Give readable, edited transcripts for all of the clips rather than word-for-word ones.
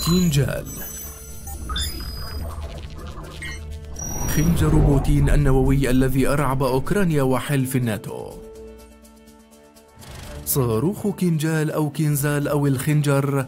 كينجال، خنجر بوتين النووي الذي أرعب أوكرانيا وحلف الناتو. صاروخ كينجال أو كينزال أو الخنجر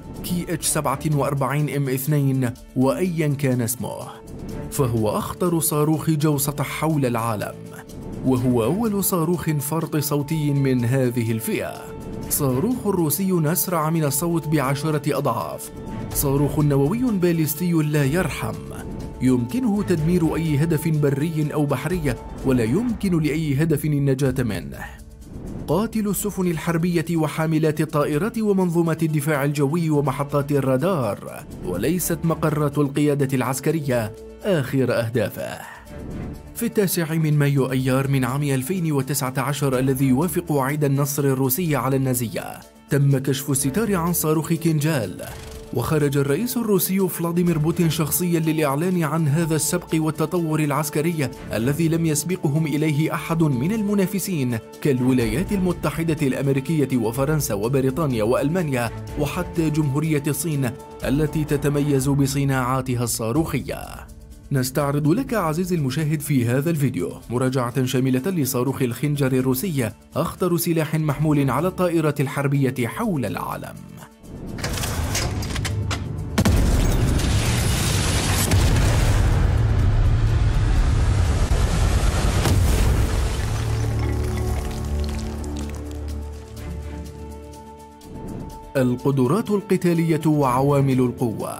KH-47M2 وأيا كان اسمه، فهو أخطر صاروخ جو سطح حول العالم، وهو أول صاروخ فرط صوتي من هذه الفئة. صاروخ روسي أسرع من الصوت ب10 أضعاف، صاروخ نووي باليستي لا يرحم، يمكنه تدمير أي هدف بري أو بحري، ولا يمكن لأي هدف النجاة منه. قاتل السفن الحربية وحاملات الطائرات ومنظومات الدفاع الجوي ومحطات الرادار، وليست مقرات القيادة العسكرية آخر أهدافه. في 9 من مايو أيار من عام 2019 الذي يوافق عيد النصر الروسي على النازية، تم كشف الستار عن صاروخ كينجال، وخرج الرئيس الروسي فلاديمير بوتين شخصيا للإعلان عن هذا السبق والتطور العسكري الذي لم يسبقهم إليه أحد من المنافسين كالولايات المتحدة الأمريكية وفرنسا وبريطانيا وألمانيا وحتى جمهورية الصين التي تتميز بصناعاتها الصاروخية. نستعرض لك عزيزي المشاهد في هذا الفيديو مراجعة شاملة لصاروخ الخنجر الروسي، أخطر سلاح محمول على الطائرات الحربية حول العالم. القدرات القتالية وعوامل القوة.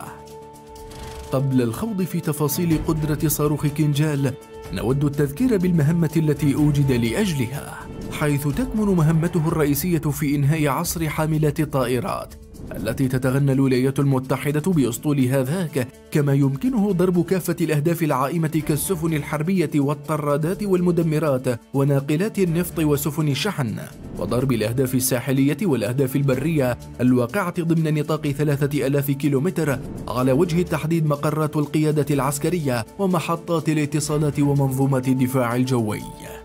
قبل الخوض في تفاصيل قدرة صاروخ كينجال، نود التذكير بالمهمة التي أوجد لأجلها، حيث تكمن مهمته الرئيسية في إنهاء عصر حاملات الطائرات التي تتغنى الولايات المتحدة بأسطولها ذاك، كما يمكنه ضرب كافة الأهداف العائمة كالسفن الحربية والطرادات والمدمرات وناقلات النفط وسفن الشحن، وضرب الأهداف الساحلية والأهداف البرية الواقعة ضمن نطاق 3000 كيلومتر، على وجه التحديد مقرات القيادة العسكرية ومحطات الاتصالات ومنظومات الدفاع الجوي.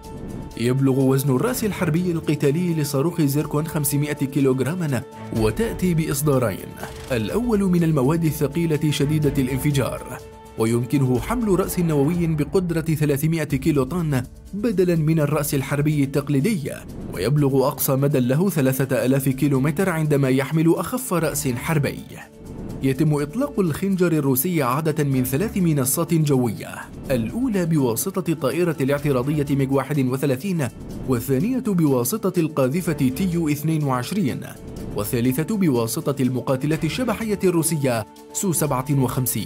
يبلغ وزن الرأس الحربي القتالي لصاروخ زيركون 500 كيلوغراما، وتأتي بإصدارين، الأول من المواد الثقيلة شديدة الانفجار، ويمكنه حمل رأس نووي بقدرة 300 كيلو طن بدلا من الرأس الحربي التقليدي، ويبلغ أقصى مدى له 3000 كيلومتر عندما يحمل أخف رأس حربي. يتم إطلاق الخنجر الروسي عادة من 3 منصات جوية، الأولى بواسطة الطائرة الاعتراضية ميغ 31، والثانية بواسطة القاذفة TU-22، والثالثة بواسطة المقاتلة الشبحية الروسية سو-57.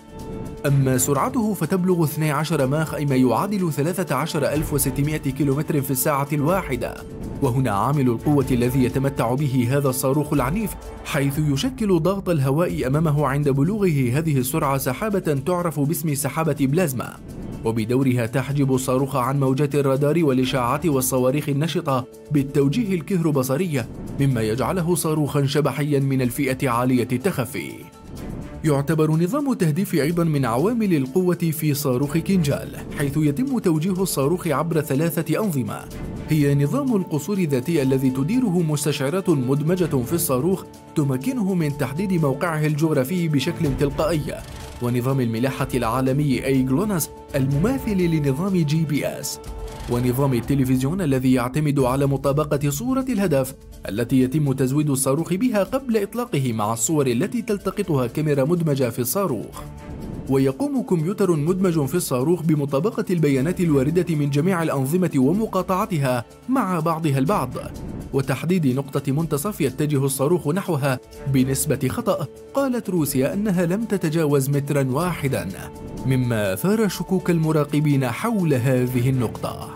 أما سرعته فتبلغ 12 ماخ، أي ما يعادل 13600 كيلومتر في الساعة الواحدة، وهنا عامل القوة الذي يتمتع به هذا الصاروخ العنيف، حيث يشكل ضغط الهواء أمامه عند بلوغه هذه السرعة سحابة تعرف باسم سحابة بلازما، وبدورها تحجب الصاروخ عن موجات الرادار والإشعاعات والصواريخ النشطة بالتوجيه الكهروبصري، مما يجعله صاروخا شبحيا من الفئة عالية التخفي. يعتبر نظام التهديف أيضا من عوامل القوة في صاروخ كينجال، حيث يتم توجيه الصاروخ عبر 3 أنظمة، هي نظام القصور الذاتي الذي تديره مستشعرات مدمجة في الصاروخ تمكنه من تحديد موقعه الجغرافي بشكل تلقائي، ونظام الملاحة العالمي أي جلوناس المماثل لنظام GPS، ونظام التلفزيون الذي يعتمد على مطابقة صورة الهدف التي يتم تزويد الصاروخ بها قبل إطلاقه مع الصور التي تلتقطها كاميرا مدمجة في الصاروخ. ويقوم كمبيوتر مدمج في الصاروخ بمطابقة البيانات الواردة من جميع الأنظمة ومقاطعتها مع بعضها البعض، وتحديد نقطة منتصف يتجه الصاروخ نحوها بنسبة خطأ قالت روسيا أنها لم تتجاوز 1 مترا، مما أثار شكوك المراقبين حول هذه النقطة.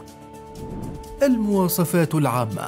المواصفات العامة.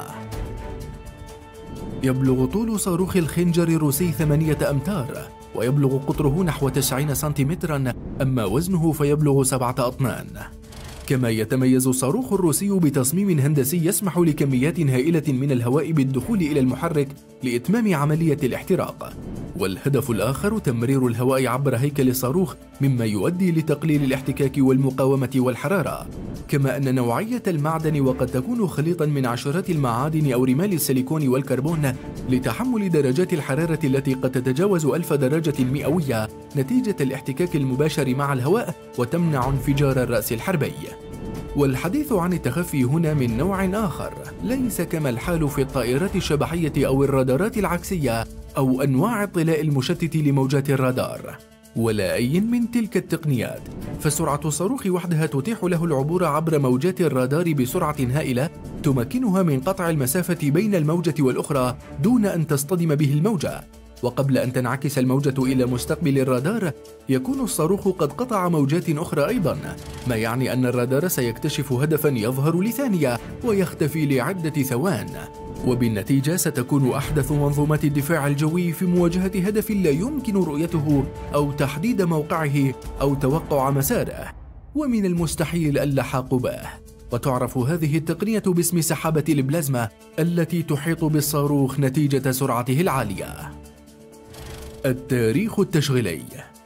يبلغ طول صاروخ الخنجر الروسي 8 أمتار، ويبلغ قطره نحو 90 سنتيمترا، أما وزنه فيبلغ 7 أطنان. كما يتميز الصاروخ الروسي بتصميم هندسي يسمح لكميات هائلة من الهواء بالدخول إلى المحرك لإتمام عملية الاحتراق، والهدف الآخر تمرير الهواء عبر هيكل الصاروخ، مما يؤدي لتقليل الاحتكاك والمقاومة والحرارة. كما أن نوعية المعدن وقد تكون خليطا من عشرات المعادن أو رمال السيليكون والكربون لتحمل درجات الحرارة التي قد تتجاوز 1000 درجة مئوية نتيجة الاحتكاك المباشر مع الهواء، وتمنع انفجار الرأس الحربي. والحديث عن التخفي هنا من نوع آخر، ليس كما الحال في الطائرات الشبحية أو الرادارات العكسية أو أنواع الطلاء المشتت لموجات الرادار، ولا أي من تلك التقنيات. فسرعة الصاروخ وحدها تتيح له العبور عبر موجات الرادار بسرعة هائلة تمكنها من قطع المسافة بين الموجة والأخرى دون أن تصطدم به الموجة. وقبل أن تنعكس الموجة إلى مستقبل الرادار يكون الصاروخ قد قطع موجات أخرى أيضا، ما يعني أن الرادار سيكتشف هدفا يظهر لثانية ويختفي لعدة ثوان، وبالنتيجة ستكون أحدث منظومات الدفاع الجوي في مواجهة هدف لا يمكن رؤيته أو تحديد موقعه أو توقع مساره، ومن المستحيل اللحاق به. وتعرف هذه التقنية باسم سحابة البلازما التي تحيط بالصاروخ نتيجة سرعته العالية. التاريخ التشغيلي.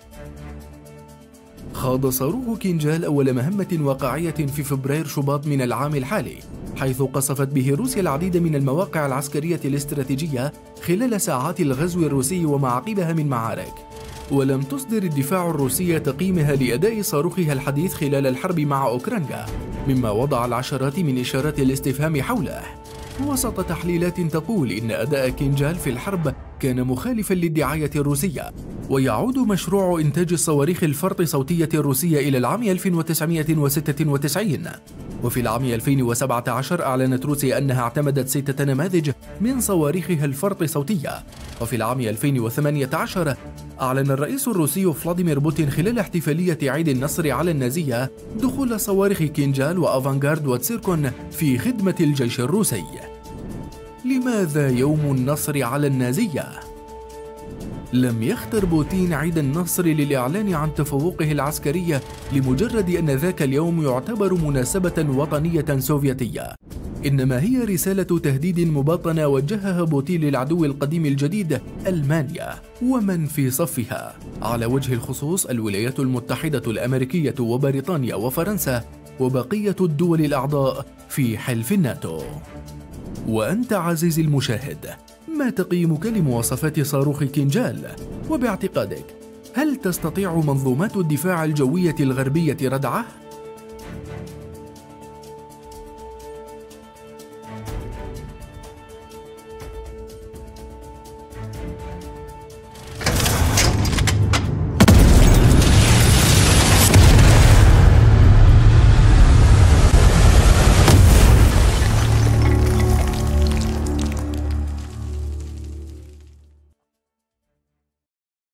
خاض صاروخ كينجال أول مهمة واقعية في فبراير شباط من العام الحالي، حيث قصفت به روسيا العديد من المواقع العسكرية الاستراتيجية خلال ساعات الغزو الروسي وما عقبها من معارك. ولم تصدر الدفاع الروسي تقييمها لأداء صاروخها الحديث خلال الحرب مع أوكرانيا، مما وضع العشرات من إشارات الاستفهام حوله، وسط تحليلات تقول إن أداء كينجال في الحرب كان مخالفا للدعاية الروسية. ويعود مشروع إنتاج الصواريخ الفرط صوتية الروسية إلى العام 1996، وفي العام 2017 أعلنت روسيا أنها اعتمدت 6 نماذج من صواريخها الفرط صوتية. وفي العام 2018 أعلن الرئيس الروسي فلاديمير بوتين خلال احتفالية عيد النصر على النازية دخول صواريخ كينجال وأفانغارد وتسيركون في خدمة الجيش الروسي. لماذا يوم النصر على النازية؟ لم يختر بوتين عيد النصر للإعلان عن تفوقه العسكري لمجرد أن ذاك اليوم يعتبر مناسبة وطنية سوفيتية، إنما هي رسالة تهديد مبطنة وجهها بوتين للعدو القديم الجديد ألمانيا ومن في صفها، على وجه الخصوص الولايات المتحدة الأمريكية وبريطانيا وفرنسا وبقية الدول الأعضاء في حلف الناتو. وأنت عزيزي المشاهد، ما تقييمك لمواصفات صاروخ كينجال؟ وباعتقادك هل تستطيع منظومات الدفاع الجوية الغربية ردعه؟